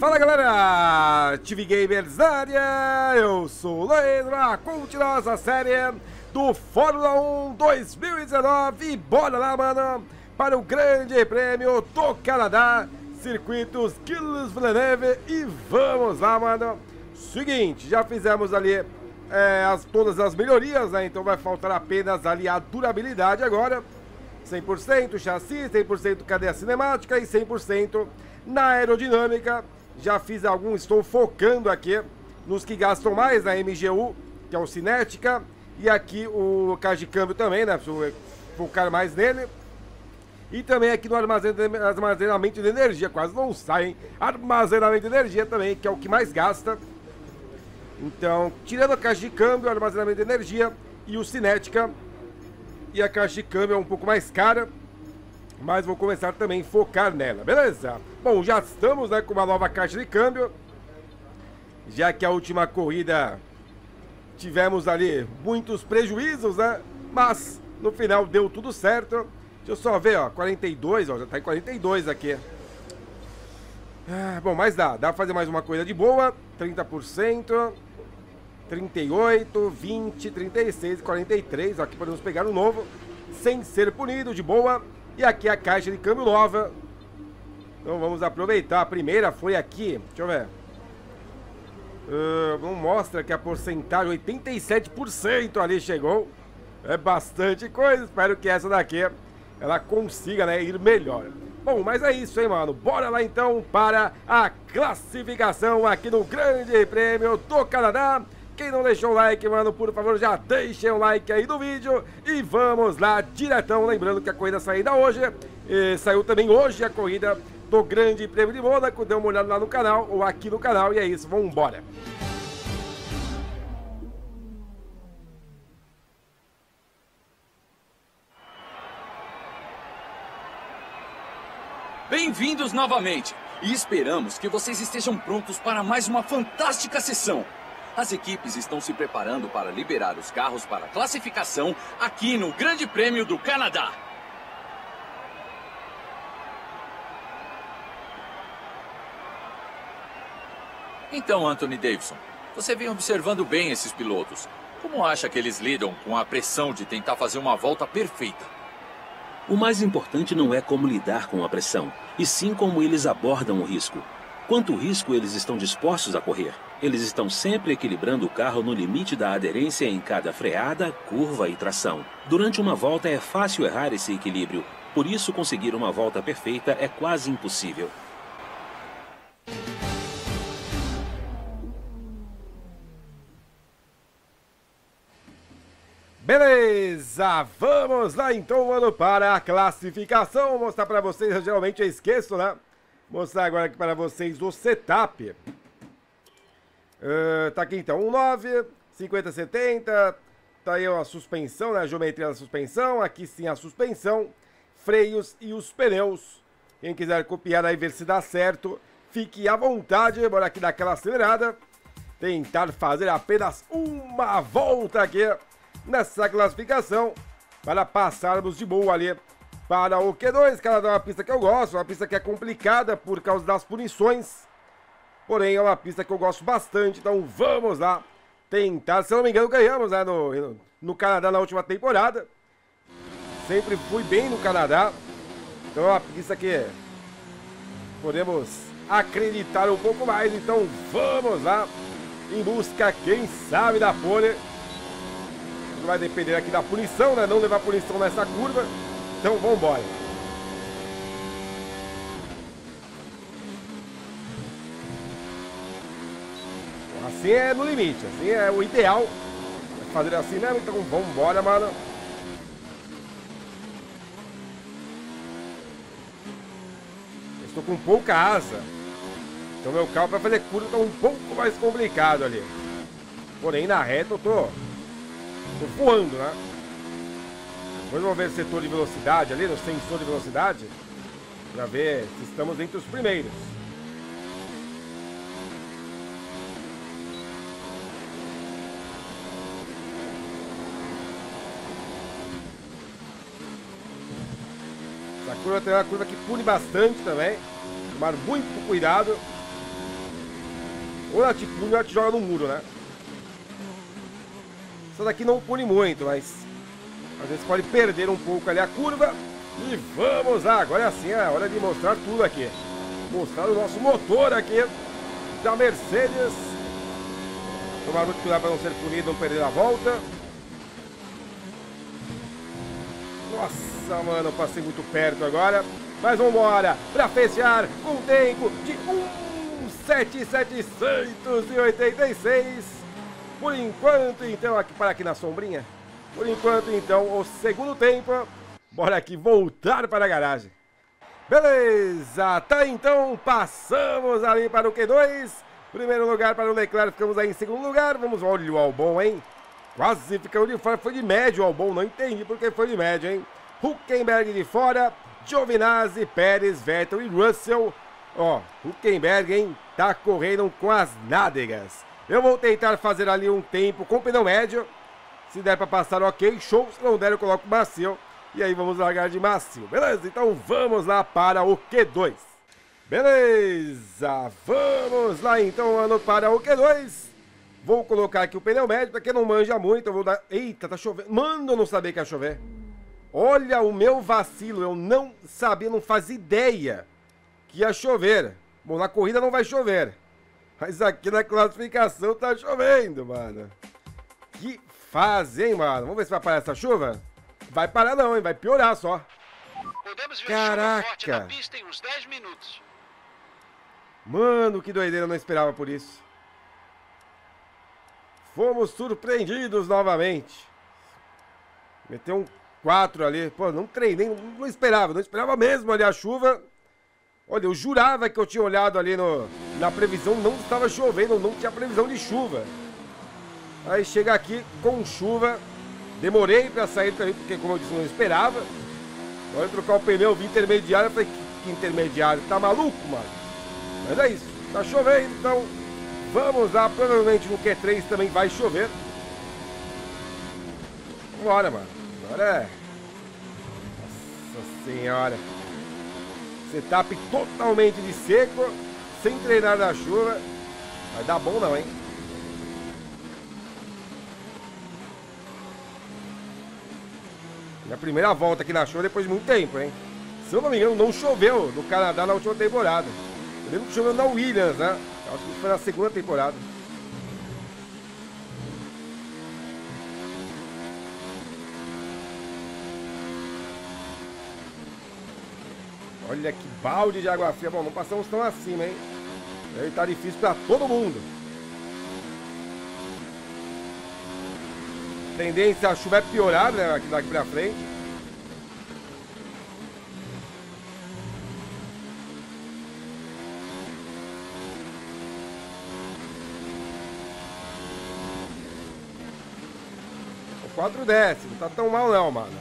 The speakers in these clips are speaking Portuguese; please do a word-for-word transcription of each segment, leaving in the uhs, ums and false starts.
Fala galera, T V Gamers na área, eu sou o Leandro, a continuosa série do Fórmula um dois mil e dezenove e bora lá, mano, para o Grande Prêmio do Canadá, circuitos Gilles Villeneuve e vamos lá, mano. Seguinte, já fizemos ali é, as, todas as melhorias, né, então vai faltar apenas ali a durabilidade agora, cem por cento chassi, cem por cento cadeia cinemática e cem por cento na aerodinâmica. Já fiz alguns, estou focando aqui nos que gastam mais, na M G U, que é o Cinética, e aqui o caixa de câmbio também, né, preciso focar mais nele. E também aqui no armazenamento de energia, quase não sai, hein? Armazenamento de energia também, que é o que mais gasta. Então, tirando a caixa de câmbio, o armazenamento de energia e o Cinética, e a caixa de câmbio é um pouco mais cara, mas vou começar também a focar nela, beleza? Bom, já estamos, né, com uma nova caixa de câmbio, já que a última corrida tivemos ali muitos prejuízos, né? Mas no final deu tudo certo. Deixa eu só ver, ó, quarenta e dois, ó, já tá em quarenta e dois aqui. Ah, bom, mas dá, dá pra fazer mais uma corrida de boa, trinta por cento, trinta e oito, vinte, trinta e seis, quarenta e três, ó, aqui podemos pegar um novo, sem ser punido, de boa. E aqui a caixa de câmbio nova. Então vamos aproveitar. A primeira foi aqui, deixa eu ver. Uh, não mostra que a porcentagem, oitenta e sete por cento ali chegou. É bastante coisa, espero que essa daqui ela consiga, né, ir melhor. Bom, mas é isso, hein, mano. Bora lá então para a classificação aqui no Grande Prêmio do Canadá. Quem não deixou o like, mano, por favor, já deixem o like aí do vídeo. E vamos lá, diretão. Lembrando que a corrida saída hoje. E saiu também hoje a corrida do Grande Prêmio de Mônaco. Dê uma olhada lá no canal, ou aqui no canal. E é isso, vamos embora. Bem-vindos novamente. E esperamos que vocês estejam prontos para mais uma fantástica sessão. As equipes estão se preparando para liberar os carros para classificação aqui no Grande Prêmio do Canadá. Então, Anthony Davidson, você vem observando bem esses pilotos. Como acha que eles lidam com a pressão de tentar fazer uma volta perfeita? O mais importante não é como lidar com a pressão, e sim como eles abordam o risco. Quanto risco eles estão dispostos a correr? Eles estão sempre equilibrando o carro no limite da aderência em cada freada, curva e tração. Durante uma volta é fácil errar esse equilíbrio, por isso conseguir uma volta perfeita é quase impossível. Beleza, vamos lá então, mano, para a classificação. Vou mostrar para vocês, eu geralmente eu esqueço, né? Mostrar agora aqui para vocês o setup. Uh, tá aqui então, um nove, cinquenta, setenta. Tá aí a suspensão, né? A geometria da suspensão. Aqui sim a suspensão, freios e os pneus. Quem quiser copiar aí, ver se dá certo, fique à vontade. Bora aqui dar aquela acelerada. Tentar fazer apenas uma volta aqui nessa classificação para passarmos de boa ali para o Q dois, que é uma pista que eu gosto, uma pista que é complicada por causa das punições, porém é uma pista que eu gosto bastante, então vamos lá tentar. Se eu não me engano, ganhamos, né, no, no Canadá na última temporada, sempre fui bem no Canadá, então é uma pista que podemos acreditar um pouco mais, então vamos lá em busca, quem sabe, da pole. Vai depender aqui da punição, né? Não levar punição nessa curva. Então vamos embora. Assim é no limite, assim é o ideal. Fazer assim mesmo, então vamos embora, mano. Eu estou com pouca asa, então meu carro para fazer curva está um pouco mais complicado ali. Porém na reta eu tô Tô voando, né? Depois vamos ver o setor de velocidade ali, no sensor de velocidade, pra ver se estamos entre os primeiros. Essa curva tem uma curva que pune bastante também. Tomar muito cuidado. Ou ela te pune ou ela te joga no muro, né? Essa daqui não pune muito, mas às vezes pode perder um pouco ali a curva. E vamos lá, agora sim é hora de mostrar tudo aqui. Mostrar o nosso motor aqui da Mercedes. Tomar muito cuidado para não ser punido, não perder a volta. Nossa, mano, eu passei muito perto agora. Mas vamos embora para fechar com um tempo de um sete sete oito seis. Por enquanto, então, aqui para aqui na sombrinha. Por enquanto, então, o segundo tempo. Bora aqui voltar para a garagem. Beleza, tá então, passamos ali para o Q dois. Primeiro lugar para o Leclerc, ficamos aí em segundo lugar. Vamos, olha o Albon, hein? Quase ficou de fora, foi de médio o Albon, não entendi porque foi de médio, hein? Hülkenberg de fora, Giovinazzi, Pérez, Vettel e Russell. Ó, Hülkenberg, hein? Tá correndo com as nádegas. Eu vou tentar fazer ali um tempo com pneu médio. Se der para passar, ok, show. Se não der, eu coloco macio. E aí vamos largar de macio, beleza? Então vamos lá para o Q dois. Beleza, vamos lá então, ano para o Q dois. Vou colocar aqui o pneu médio, para quem não manja muito, eu vou dar... Eita, tá chovendo. Mano, eu não sabia que ia chover. Olha o meu vacilo, eu não sabia, não fazia ideia que ia chover. Bom, na corrida não vai chover. Mas aqui na classificação tá chovendo, mano. Que fase, hein, mano? Vamos ver se vai parar essa chuva? Vai parar não, hein? Vai piorar só. Podemos ver Caraca. chuva forte na pista em uns dez minutos. Mano, que doideira, eu não esperava por isso. Fomos surpreendidos novamente. Meteu um quatro ali. Pô, não treinei, não, não esperava, não esperava mesmo ali a chuva. Olha, eu jurava que eu tinha olhado ali no, na previsão, não estava chovendo, não tinha previsão de chuva. Aí chega aqui com chuva. Demorei pra sair também, porque como eu disse, não esperava. Olha, trocar o pneu, vi intermediário, eu falei, que, que intermediário? Tá maluco, mano? Mas é isso, tá chovendo, então vamos lá, provavelmente no Q três também vai chover. Vambora, mano, agora é... Nossa senhora. Setup totalmente de seco, sem treinar na chuva. Vai dar bom não, hein? Minha primeira volta aqui na chuva depois de muito tempo, hein? Se eu não me engano, não choveu no Canadá na última temporada. Eu lembro que choveu na Williams, né? Eu acho que foi na segunda temporada. Olha que balde de água fria. Bom, não passamos tão acima, hein? Aí tá difícil pra todo mundo. Tendência a chuva é piorar, né? Aqui daqui pra frente. O quatro décimos, não tá tão mal não, mano.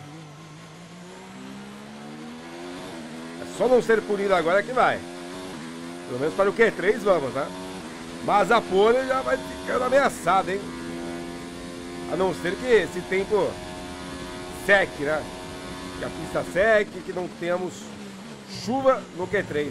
É só não ser punido agora que vai. Pelo menos para o Q três vamos, né? Mas a pole já vai ficando ameaçada, hein? A não ser que esse tempo seque, né? Que a pista seque, que não temos chuva no Q três.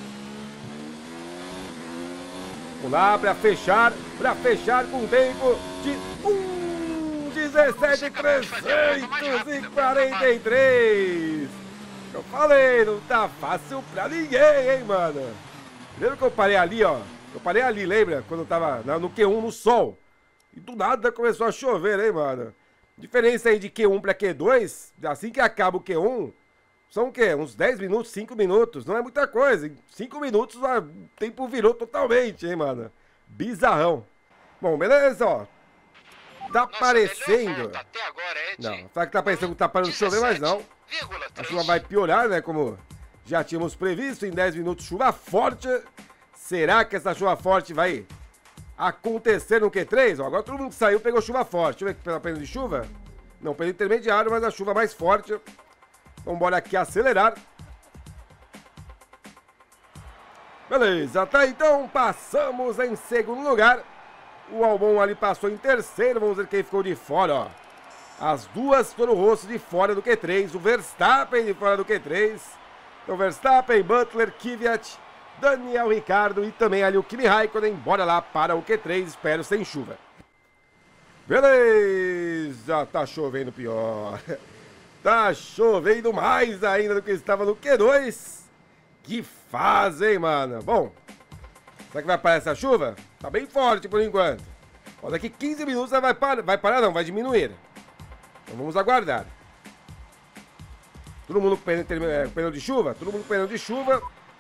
Vamos lá para fechar, para fechar com um tempo de um dezessete trezentos e quarenta e três. Eu falei, não tá fácil pra ninguém, hein, mano? Lembra que eu parei ali, ó? Eu parei ali, lembra? Quando eu tava no Q um no sol. E do nada começou a chover, hein, mano? Diferença aí de Q um pra Q dois, assim que acaba o Q um, são o quê? Uns dez minutos, cinco minutos. Não é muita coisa. Em cinco minutos o tempo virou totalmente, hein, mano? Bizarrão. Bom, beleza, ó. Tá Nossa, aparecendo... até agora, Ed. Não, fala que tá parecendo que tá parando de chover, mas não. A chuva vai piorar, né? Como já tínhamos previsto, em dez minutos chuva forte. Será que essa chuva forte vai acontecer no Q três? Ó, agora todo mundo que saiu pegou chuva forte. Deixa eu ver aqui pela pena de chuva. Não, pelo intermediário, mas a chuva mais forte. Então bora aqui acelerar. Beleza, tá então, passamos em segundo lugar. O Albon ali passou em terceiro, vamos ver quem ficou de fora, ó. As duas foram o rosto de fora do Q três, o Verstappen de fora do Q três. Então Verstappen, Butler, Kvyat Daniel Ricciardo e também ali o Kimi Raikkonen. Bora lá para o Q três, espero sem chuva. Beleza, tá chovendo pior. Tá chovendo mais ainda do que estava no Q dois. Que fase, hein, mano? Bom, será que vai parar essa chuva? Tá bem forte por enquanto. Ó, daqui quinze minutos ela vai parar. Vai parar não, vai diminuir. Então vamos aguardar. Todo mundo com pneu, pneu de chuva? Todo mundo com pneu de chuva.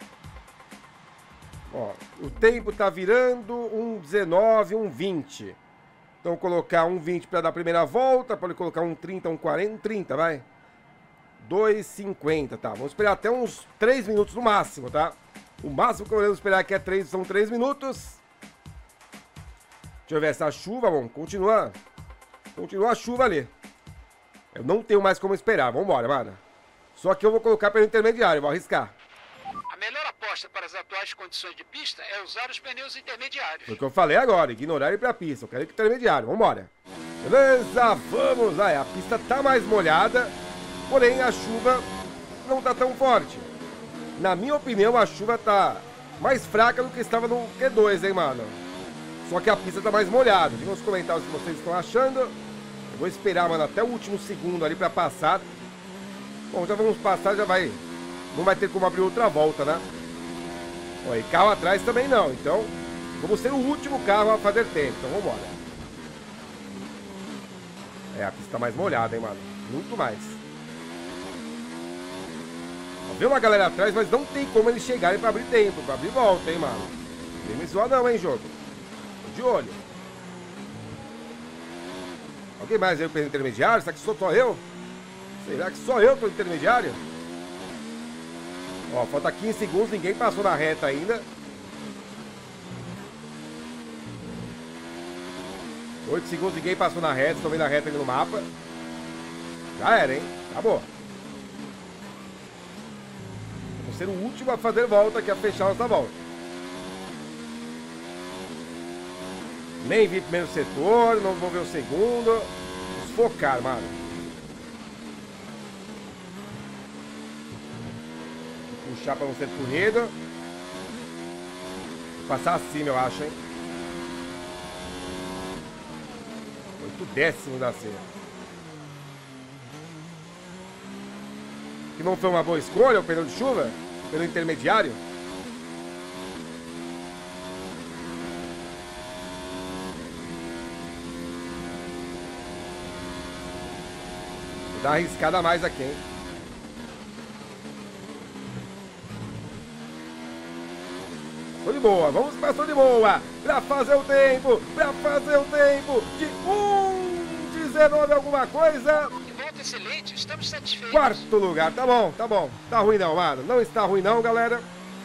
Ó, o tempo tá virando um dezenove, um vinte. Então colocar um vinte para dar a primeira volta. Pode colocar um trinta, um quarenta, um trinta, vai. dois e cinquenta, tá? Vamos esperar até uns três minutos no máximo, tá? O máximo que eu vou esperar aqui é três, são três minutos. Deixa eu ver essa chuva, bom, continua. Continua a chuva ali. Eu não tenho mais como esperar, vambora, mano. Só que eu vou colocar pelo intermediário, vou arriscar. A melhor aposta para as atuais condições de pista é usar os pneus intermediários. Foi o que eu falei agora, ignorar ir pra pista. Eu quero ir pro intermediário, vambora. Beleza, vamos lá. A pista tá mais molhada, porém a chuva não tá tão forte. Na minha opinião, a chuva tá mais fraca do que estava no Q dois, hein, mano. Só que a pista tá mais molhada. Diga nos comentários o que vocês estão achando. Eu vou esperar, mano, até o último segundo ali pra passar. Bom, já vamos passar, já vai... Não vai ter como abrir outra volta, né? Ó, e carro atrás também não. Então, vamos ser o último carro a fazer tempo. Então, vamos embora. É, a pista tá mais molhada, hein, mano. Muito mais. Ó, vê uma galera atrás, mas não tem como eles chegarem pra abrir tempo, pra abrir volta, hein, mano. Não tem me zoar não, hein, jogo. Tô de olho. Alguém mais aí pelo intermediário? Será que sou só eu? Será que só eu tô intermediário? Ó, falta quinze segundos, ninguém passou na reta ainda. oito segundos, ninguém passou na reta, estão vendo a reta ali no mapa. Já era, hein? Acabou. Vamos ser o último a fazer volta, aqui a fechar nossa volta. Nem vi o primeiro setor, não vou ver o segundo. Vamos focar, mano. Puxar pra não ser punido. Passar acima, eu acho, hein? Oito décimos da cena. Que não foi uma boa escolha o pneu de chuva? Pelo intermediário? Vou dar uma arriscada a mais aqui, hein? Tô de boa, vamos passar de boa, pra fazer o tempo, pra fazer o tempo de um dezenove alguma coisa. Volta excelente, estamos satisfeitos. Quarto lugar, tá bom, tá bom, tá ruim não, mano, não está ruim não, galera.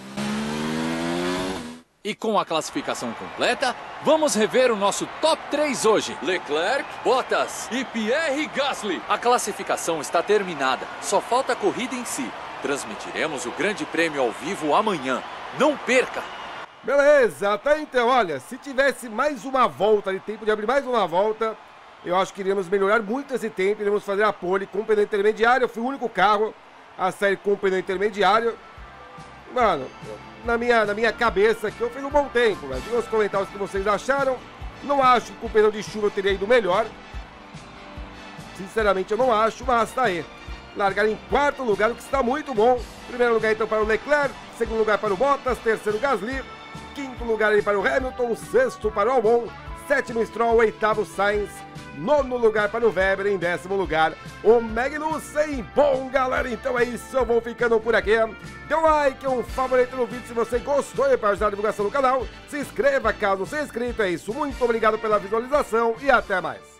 E com a classificação completa, vamos rever o nosso top três hoje. Leclerc, Bottas e Pierre Gasly. A classificação está terminada, só falta a corrida em si. Transmitiremos o Grande Prêmio ao vivo amanhã. Não perca! Beleza, tá então, olha, se tivesse mais uma volta de tempo de abrir mais uma volta, eu acho que iríamos melhorar muito esse tempo, iríamos fazer a pole com o pneu intermediário. Eu fui o único carro a sair com o pneu intermediário. Mano, na minha, na minha cabeça aqui eu fiz um bom tempo, né? Diga nos comentários o que vocês acharam. Não acho que com o pneu de chuva eu teria ido melhor. Sinceramente eu não acho, mas tá aí. Largar em quarto lugar, o que está muito bom. Primeiro lugar então para o Leclerc, segundo lugar para o Bottas, terceiro Gasly, quinto lugar aí para o Hamilton, sexto para o Albon, sétimo Stroll, oitavo Sainz, nono lugar para o Weber, em décimo lugar o Magnussen. Bom, galera, então é isso, eu vou ficando por aqui. Dê um like, um favorito no vídeo se você gostou e para ajudar a divulgação do canal. Se inscreva caso não seja inscrito, é isso. Muito obrigado pela visualização e até mais.